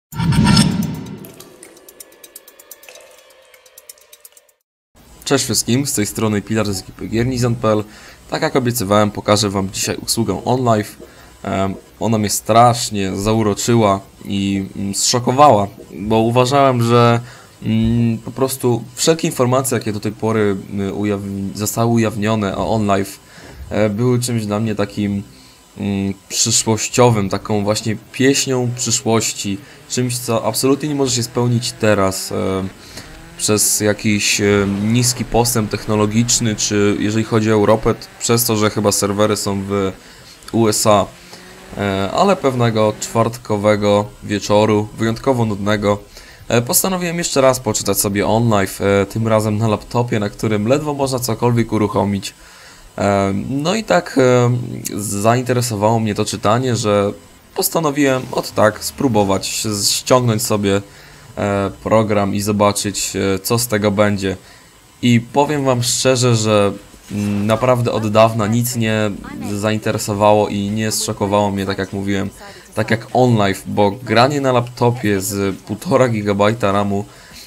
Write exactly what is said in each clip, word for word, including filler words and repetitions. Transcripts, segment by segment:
Cześć wszystkim, z tej strony Pilar z ekipy Giernizen kropka p l. Tak jak obiecywałem, pokażę wam dzisiaj usługę OnLive. Um, ona mnie strasznie zauroczyła i mm, zszokowała, bo uważałem, że mm, po prostu wszelkie informacje, jakie do tej pory y, ujawni zostały ujawnione o OnLive, y, były czymś dla mnie takim y, przyszłościowym, taką właśnie pieśnią przyszłości, czymś, co absolutnie nie może się spełnić teraz. Y, przez jakiś e, niski postęp technologiczny, czy jeżeli chodzi o Europę, przez to, że chyba serwery są w U S A. E, ale pewnego czwartkowego wieczoru, wyjątkowo nudnego, e, postanowiłem jeszcze raz poczytać sobie OnLive, e, tym razem na laptopie, na którym ledwo można cokolwiek uruchomić. E, no i tak e, zainteresowało mnie to czytanie, że postanowiłem od tak spróbować ściągnąć sobie program i zobaczyć, co z tego będzie. I powiem wam szczerze, że naprawdę od dawna nic nie zainteresowało i nie zszokowało mnie, tak jak mówiłem, tak jak OnLive, bo granie na laptopie z półtora gigabajta ramu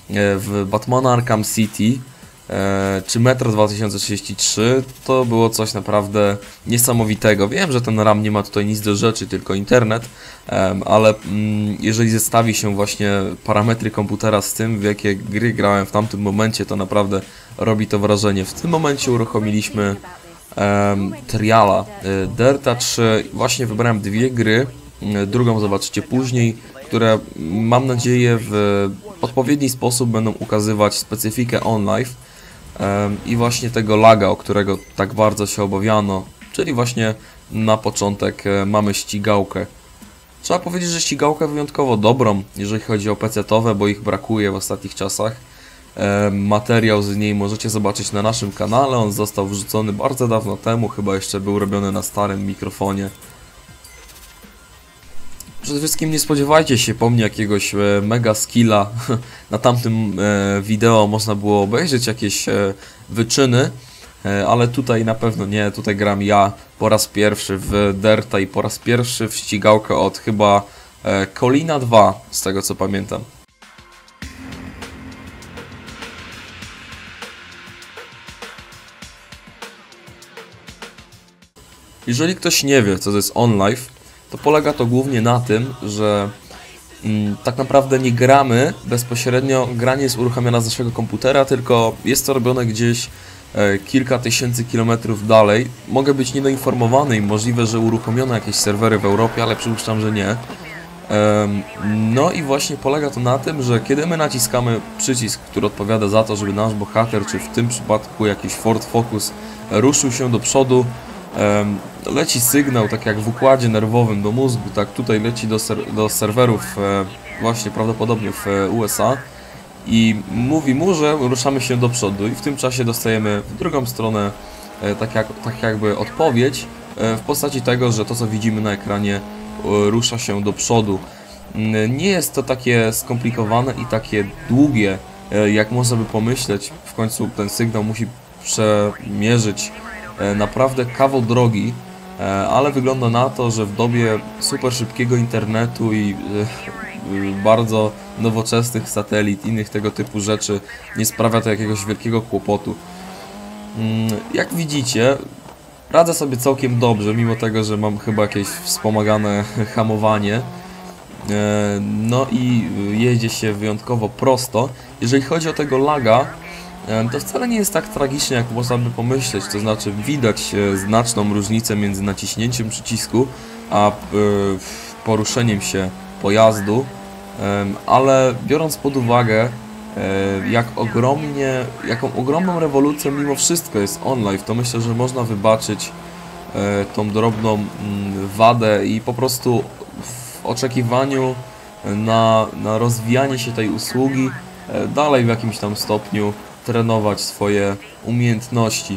w Batmana Arkham City czy Metro dwa tysiące trzydzieści trzy to było coś naprawdę niesamowitego. Wiem, że ten RAM nie ma tutaj nic do rzeczy, tylko internet, ale jeżeli zestawi się właśnie parametry komputera z tym, w jakie gry grałem w tamtym momencie, to naprawdę robi to wrażenie. W tym momencie uruchomiliśmy um, Triala, Derta trzy, właśnie wybrałem dwie gry, drugą zobaczycie później, które mam nadzieję w odpowiedni sposób będą ukazywać specyfikę OnLive i właśnie tego laga, o którego tak bardzo się obawiano, czyli właśnie na początek mamy ścigałkę. Trzeba powiedzieć, że ścigałkę wyjątkowo dobrą, jeżeli chodzi o pecetowe, bo ich brakuje w ostatnich czasach. Materiał z niej możecie zobaczyć na naszym kanale, on został wrzucony bardzo dawno temu, chyba jeszcze był robiony na starym mikrofonie. Przede wszystkim nie spodziewajcie się po mnie jakiegoś e, mega skilla. Na tamtym e, wideo można było obejrzeć jakieś e, wyczyny, e, ale tutaj na pewno nie. Tutaj gram ja po raz pierwszy w Derta i po raz pierwszy w ścigałkę od chyba e, Colina dwa, z tego co pamiętam. Jeżeli ktoś nie wie, co to jest OnLive, to polega to głównie na tym, że mm, tak naprawdę nie gramy bezpośrednio, granie jest uruchamiane z naszego komputera, tylko jest to robione gdzieś e, kilka tysięcy kilometrów dalej. Mogę być niedoinformowany i możliwe, że uruchomiono jakieś serwery w Europie, ale przypuszczam, że nie. E, no i właśnie polega to na tym, że kiedy my naciskamy przycisk, który odpowiada za to, żeby nasz bohater, czy w tym przypadku jakiś Ford Focus, ruszył się do przodu, leci sygnał, tak jak w układzie nerwowym do mózgu, tak tutaj leci do, ser do serwerów właśnie prawdopodobnie w U S A i mówi mu, że ruszamy się do przodu i w tym czasie dostajemy w drugą stronę tak, jak, tak jakby odpowiedź w postaci tego, że to, co widzimy na ekranie, rusza się do przodu. Nie jest to takie skomplikowane i takie długie, jak można by pomyśleć. W końcu ten sygnał musi przemierzyć naprawdę kawał drogi, ale wygląda na to, że w dobie super szybkiego internetu i bardzo nowoczesnych satelit, innych tego typu rzeczy nie sprawia to jakiegoś wielkiego kłopotu. Jak widzicie, radzę sobie całkiem dobrze, mimo tego, że mam chyba jakieś wspomagane hamowanie. No i jedzie się wyjątkowo prosto. Jeżeli chodzi o tego laga, to wcale nie jest tak tragicznie, jak można by pomyśleć, to znaczy widać znaczną różnicę między naciśnięciem przycisku a poruszeniem się pojazdu, ale biorąc pod uwagę, jak ogromnie, jaką ogromną rewolucją mimo wszystko jest OnLive, to myślę, że można wybaczyć tą drobną wadę i po prostu w oczekiwaniu na, na rozwijanie się tej usługi dalej w jakimś tam stopniu trenować swoje umiejętności.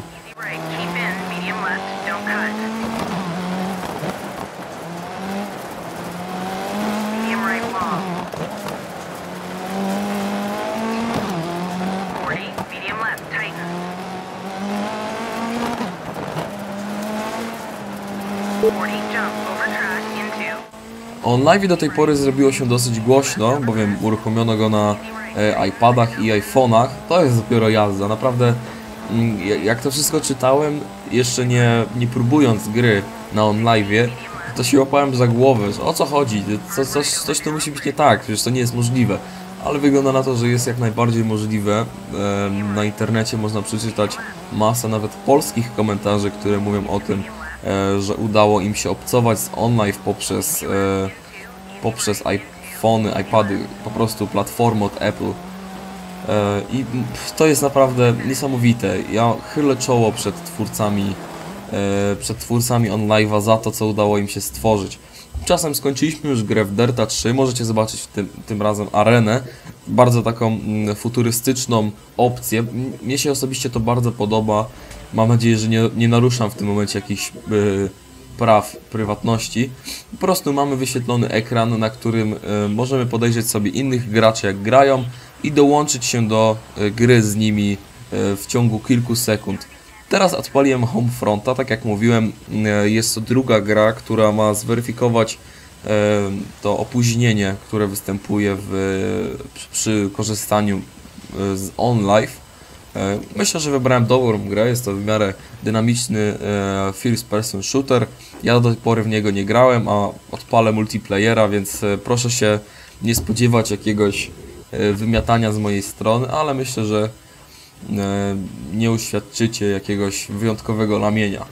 On live do tej pory zrobiło się dosyć głośno, bowiem uruchomiono go na e, iPadach i iPhone'ach. To jest dopiero jazda, naprawdę mm, jak to wszystko czytałem, jeszcze nie, nie próbując gry na on live'ie, to się łapałem za głowę, że o co chodzi, co, coś, coś tu musi być nie tak, przecież to nie jest możliwe. Ale wygląda na to, że jest jak najbardziej możliwe. E, na internecie można przeczytać masę nawet polskich komentarzy, które mówią o tym, e, że udało im się obcować z OnLive poprzez, e, poprzez iPhony, iPady, po prostu platformę od Apple. E, I to jest naprawdę niesamowite. Ja chylę czoło przed twórcami, e, przed twórcami OnLive'a za to, co udało im się stworzyć. Czasem skończyliśmy już grę w Dirta trzy, możecie zobaczyć w tym, tym razem arenę, bardzo taką mm, futurystyczną opcję. Mnie się osobiście to bardzo podoba, mam nadzieję, że nie, nie naruszam w tym momencie jakichś y, praw prywatności. Po prostu mamy wyświetlony ekran, na którym y, możemy podejrzeć sobie innych graczy jak grają i dołączyć się do y, gry z nimi y, w ciągu kilku sekund. Teraz odpaliłem Homefronta, tak jak mówiłem, jest to druga gra, która ma zweryfikować to opóźnienie, które występuje w, przy korzystaniu z OnLive. Myślę, że wybrałem dobrą grę, jest to w miarę dynamiczny first person shooter. Ja do tej pory w niego nie grałem, a odpalę multiplayera, więc proszę się nie spodziewać jakiegoś wymiatania z mojej strony, ale myślę, że nie uświadczycie jakiegoś wyjątkowego lamienia.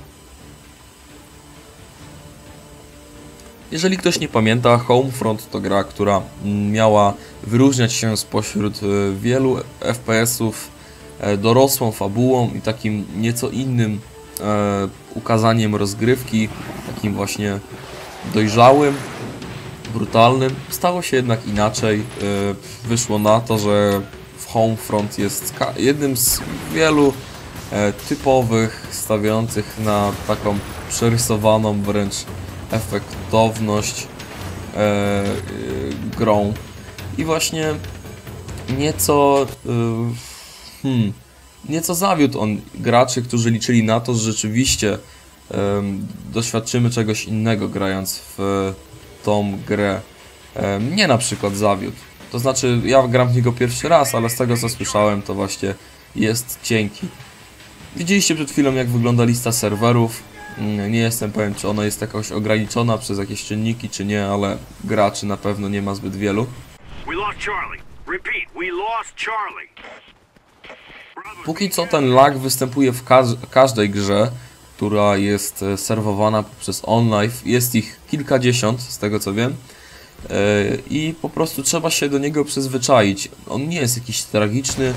Jeżeli ktoś nie pamięta, Homefront to gra, która miała wyróżniać się spośród wielu F P S-ów dorosłą fabułą i takim nieco innym ukazaniem rozgrywki, takim właśnie dojrzałym, brutalnym. Stało się jednak inaczej. Wyszło na to, że Homefront jest jednym z wielu e, typowych, stawiających na taką przerysowaną wręcz efektowność e, e, grą. I właśnie nieco e, hmm, nieco zawiódł on graczy, którzy liczyli na to, że rzeczywiście e, doświadczymy czegoś innego grając w tą grę. E, mnie na przykład zawiódł. To znaczy, ja gram w niego pierwszy raz, ale z tego co słyszałem, to właśnie jest cienki. Widzieliście przed chwilą, jak wygląda lista serwerów. Nie jestem pewien, czy ona jest jakoś ograniczona przez jakieś czynniki, czy nie, ale graczy na pewno nie ma zbyt wielu. Póki co ten lag występuje w każ każdej grze, która jest serwowana poprzez OnLive. Jest ich kilkadziesiąt, z tego co wiem. I po prostu trzeba się do niego przyzwyczaić. On nie jest jakiś tragiczny,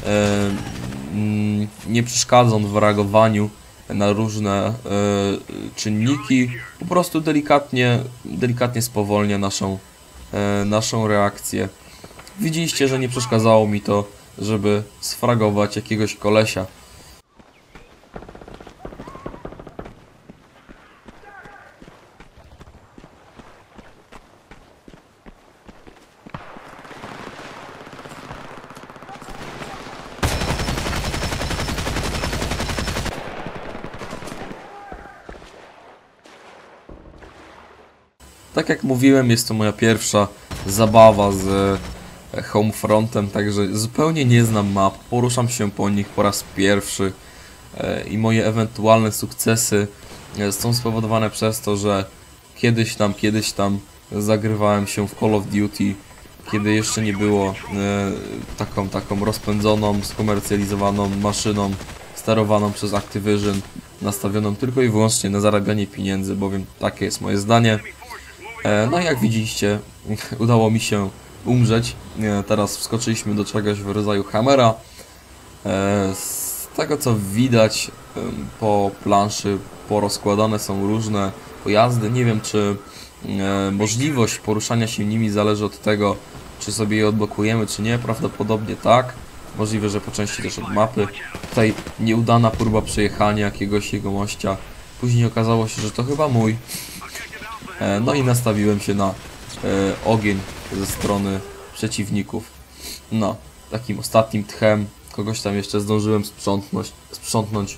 nie przeszkadza on w reagowaniu na różne czynniki, po prostu delikatnie, delikatnie spowolnia naszą, naszą reakcję. Widzieliście, że nie przeszkadzało mi to, żeby sfragować jakiegoś kolesia. Tak jak mówiłem, jest to moja pierwsza zabawa z Homefrontem, także zupełnie nie znam map, poruszam się po nich po raz pierwszy i moje ewentualne sukcesy są spowodowane przez to, że kiedyś tam, kiedyś tam zagrywałem się w Call of Duty, kiedy jeszcze nie było taką, taką rozpędzoną, skomercjalizowaną maszyną sterowaną przez Activision, nastawioną tylko i wyłącznie na zarabianie pieniędzy, bowiem takie jest moje zdanie. No i jak widzieliście, udało mi się umrzeć. Teraz wskoczyliśmy do czegoś w rodzaju Hammera. Z tego co widać po planszy porozkładane są różne pojazdy. Nie wiem, czy możliwość poruszania się nimi zależy od tego, czy sobie je odblokujemy, czy nie. Prawdopodobnie tak. Możliwe, że po części też od mapy. Tutaj nieudana próba przejechania jakiegoś jegomościa. Później okazało się, że to chyba mój. No i nastawiłem się na e, ogień ze strony przeciwników. No, takim ostatnim tchem kogoś tam jeszcze zdążyłem sprzątnąć. sprzątnąć.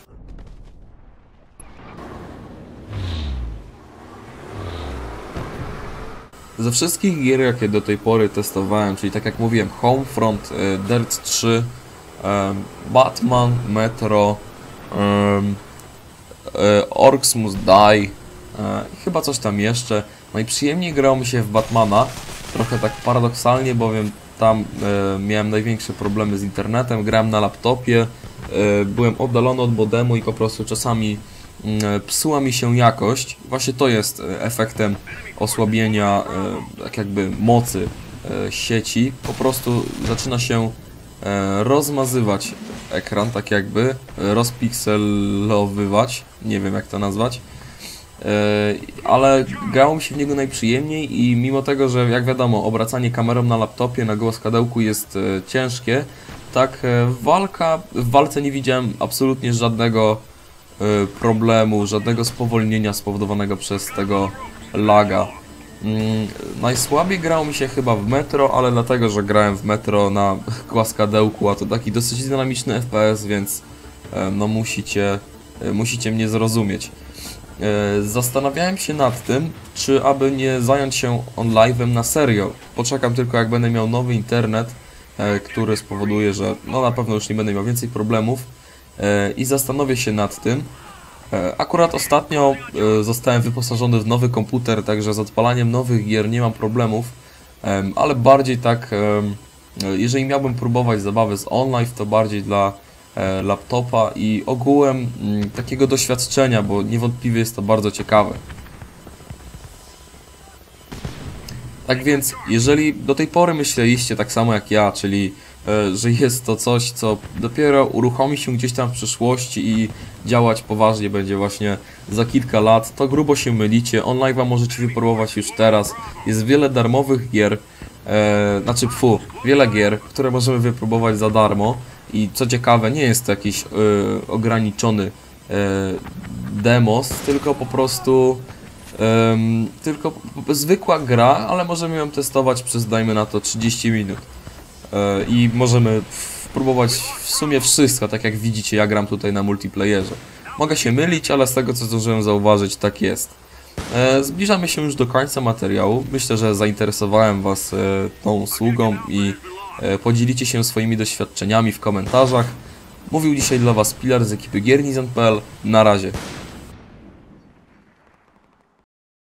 Ze wszystkich gier, jakie do tej pory testowałem, czyli tak jak mówiłem, Homefront, e, Dirt trzy, e, Batman, Metro, e, e, Orcs Must Die, e, chyba coś tam jeszcze. Najprzyjemniej grało mi się w Batmana, trochę tak paradoksalnie, bowiem tam e, miałem największe problemy z internetem, grałem na laptopie, e, byłem oddalony od modemu i po prostu czasami e, psuła mi się jakość. Właśnie to jest efektem osłabienia e, tak jakby mocy e, sieci. Po prostu zaczyna się e, rozmazywać ekran, tak jakby, e, rozpikselowywać, nie wiem jak to nazwać. Ale grało mi się w niego najprzyjemniej i mimo tego, że jak wiadomo obracanie kamerą na laptopie na głaskadełku jest ciężkie, tak walka, w walce nie widziałem absolutnie żadnego problemu, żadnego spowolnienia spowodowanego przez tego laga. Najsłabiej grało mi się chyba w Metro, ale dlatego, że grałem w Metro na głaskadełku, a to taki dosyć dynamiczny F P S, więc no musicie, musicie mnie zrozumieć. Zastanawiałem się nad tym, czy aby nie zająć się OnLive'em na serio. Poczekam tylko, jak będę miał nowy internet, który spowoduje, że no na pewno już nie będę miał więcej problemów, i zastanowię się nad tym. Akurat ostatnio zostałem wyposażony w nowy komputer, także z odpalaniem nowych gier nie mam problemów, ale bardziej tak, jeżeli miałbym próbować zabawy z OnLive, to bardziej dla laptopa i ogółem takiego doświadczenia, bo niewątpliwie jest to bardzo ciekawe. Tak więc, jeżeli do tej pory myśleliście tak samo jak ja, czyli że jest to coś, co dopiero uruchomi się gdzieś tam w przyszłości i działać poważnie będzie właśnie za kilka lat, to grubo się mylicie. OnLive'a możecie wypróbować już teraz. Jest wiele darmowych gier, e, znaczy pfu, wiele gier, które możemy wypróbować za darmo. I co ciekawe, nie jest to jakiś y, ograniczony y, demos, tylko po prostu y, tylko zwykła gra, ale możemy ją testować przez, dajmy na to, trzydzieści minut. Y, I możemy spróbować w sumie wszystko, tak jak widzicie, ja gram tutaj na multiplayerze. Mogę się mylić, ale z tego, co zdążyłem zauważyć, tak jest. Y, zbliżamy się już do końca materiału. Myślę, że zainteresowałem Was y, tą usługą i podzielicie się swoimi doświadczeniami w komentarzach. Mówił dzisiaj dla Was Pilar z ekipy Giernizen kropka p l. Na razie.